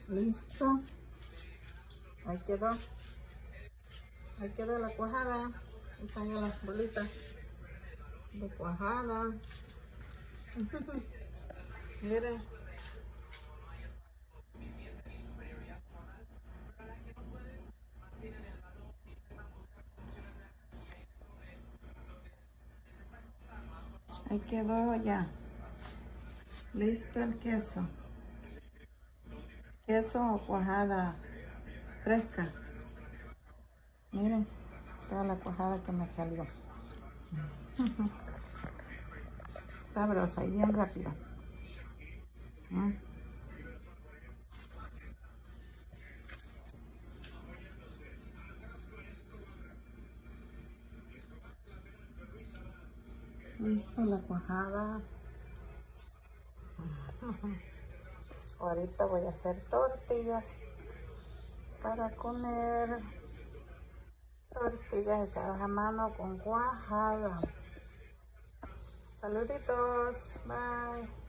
Listo. Ahí quedó. Ahí quedó la cuajada. Están ya las bolitas de cuajada. Miren. Ahí quedó ya. Listo el queso. Queso o cuajada fresca. Miren toda la cuajada que me salió. Sabrosa y bien rápida. Listo la cuajada. Ahorita voy a hacer tortillas para comer. Tortillas echadas a mano con cuajada. Saluditos. Bye.